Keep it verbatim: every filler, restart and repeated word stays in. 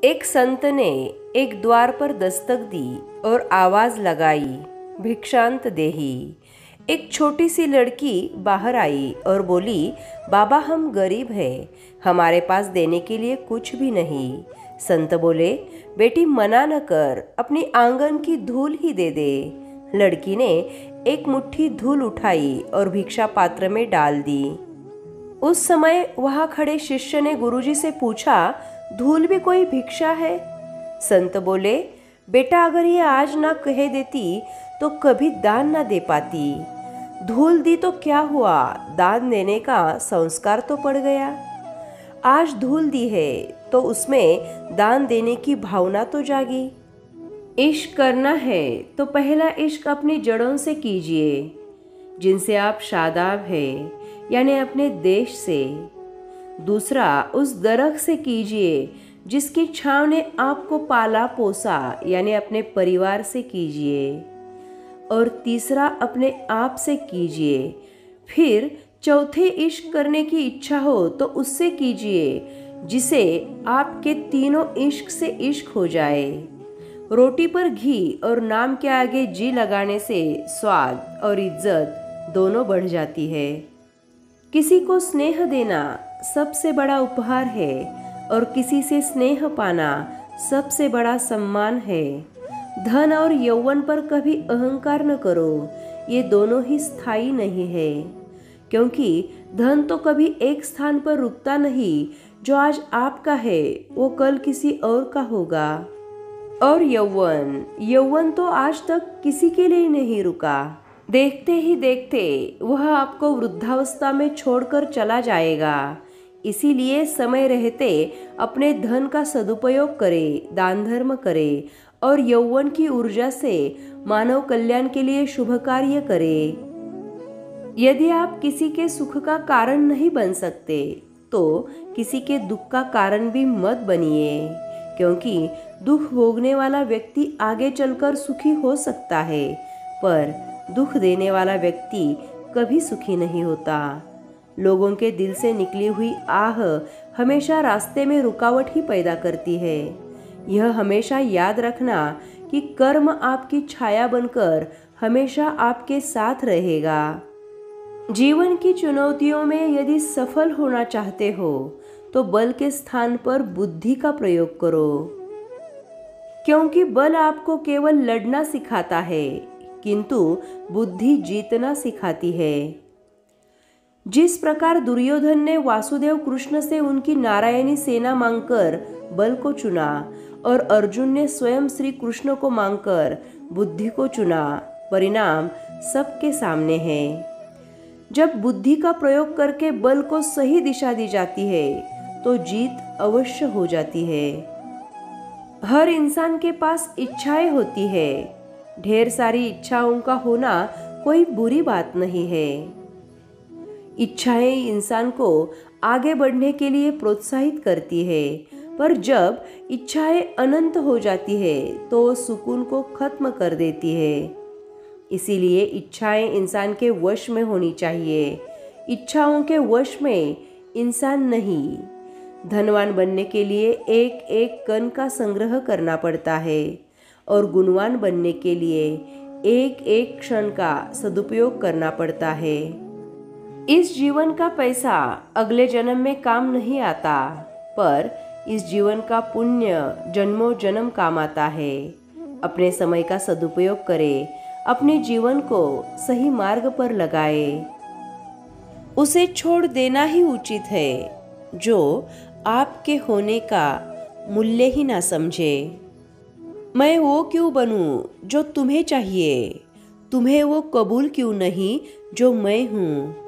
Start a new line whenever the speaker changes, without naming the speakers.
एक संत ने एक द्वार पर दस्तक दी और आवाज लगाई, भिक्षांत देही। एक छोटी सी लड़की बाहर आई और बोली, बाबा हम गरीब हैं, हमारे पास देने के लिए कुछ भी नहीं। संत बोले, बेटी मना न कर, अपनी आंगन की धूल ही दे दे। लड़की ने एक मुट्ठी धूल उठाई और भिक्षा पात्र में डाल दी। उस समय वहां खड़े शिष्य ने गुरुजी से पूछा, धूल भी कोई भिक्षा है? संत बोले, बेटा अगर ये आज ना कह देती तो कभी दान ना दे पाती। धूल दी तो क्या हुआ, दान देने का संस्कार तो पड़ गया। आज धूल दी है तो उसमें दान देने की भावना तो जागी। इश्क करना है तो पहला इश्क अपनी जड़ों से कीजिए, जिनसे आप शादाब हैं, यानी अपने देश से। दूसरा उस दरख्त से कीजिए जिसकी छांव ने आपको पाला पोसा, यानी अपने परिवार से कीजिए। और तीसरा अपने आप से कीजिए। फिर चौथे इश्क करने की इच्छा हो तो उससे कीजिए जिसे आपके तीनों इश्क से इश्क हो जाए। रोटी पर घी और नाम के आगे जी लगाने से स्वाद और इज्जत दोनों बढ़ जाती है। किसी को स्नेह देना सबसे बड़ा उपहार है और किसी से स्नेह पाना सबसे बड़ा सम्मान है। धन और यौवन पर कभी अहंकार न करो, ये दोनों ही स्थायी नहीं है, क्योंकि धन तो कभी एक स्थान पर रुकता नहीं। जो आज आपका है वो कल किसी और का होगा। और यौवन यौवन तो आज तक किसी के लिए नहीं रुका। देखते ही देखते वह आपको वृद्धावस्था में छोड़कर चला जाएगा। इसीलिए समय रहते अपने धन का सदुपयोग करें, दान धर्म करें और यौवन की ऊर्जा से मानव कल्याण के लिए शुभ कार्य करें। यदि आप किसी के सुख का कारण नहीं बन सकते तो किसी के दुख का कारण भी मत बनिए, क्योंकि दुख भोगने वाला व्यक्ति आगे चलकर सुखी हो सकता है, पर दुख देने वाला व्यक्ति कभी सुखी नहीं होता। लोगों के दिल से निकली हुई आह हमेशा रास्ते में रुकावट ही पैदा करती है। यह हमेशा याद रखना कि कर्म आपकी छाया बनकर हमेशा आपके साथ रहेगा। जीवन की चुनौतियों में यदि सफल होना चाहते हो तो बल के स्थान पर बुद्धि का प्रयोग करो, क्योंकि बल आपको केवल लड़ना सिखाता है, किंतु बुद्धि जीतना सिखाती है। जिस प्रकार दुर्योधन ने वासुदेव कृष्ण से उनकी नारायणी सेना मांगकर बल को चुना और अर्जुन ने स्वयं श्री कृष्ण को मांगकर बुद्धि को चुना, परिणाम सबके सामने है। जब बुद्धि का प्रयोग करके बल को सही दिशा दी जाती है तो जीत अवश्य हो जाती है। हर इंसान के पास इच्छाएं होती है। ढेर सारी इच्छाओं का होना कोई बुरी बात नहीं है। इच्छाएं इंसान को आगे बढ़ने के लिए प्रोत्साहित करती है, पर जब इच्छाएं अनंत हो जाती है तो वो सुकून को खत्म कर देती है। इसीलिए इच्छाएं इंसान के वश में होनी चाहिए, इच्छाओं के वश में इंसान नहीं। धनवान बनने के लिए एक एक कण का संग्रह करना पड़ता है और गुणवान बनने के लिए एक एक क्षण का सदुपयोग करना पड़ता है। इस जीवन का पैसा अगले जन्म में काम नहीं आता, पर इस जीवन का पुण्य जन्मों जन्म काम आता है। अपने समय का सदुपयोग करें, अपने जीवन को सही मार्ग पर लगाए। उसे छोड़ देना ही उचित है जो आपके होने का मूल्य ही ना समझे। मैं वो क्यों बनूं जो तुम्हें चाहिए, तुम्हें वो कबूल क्यों नहीं जो मैं हूँ।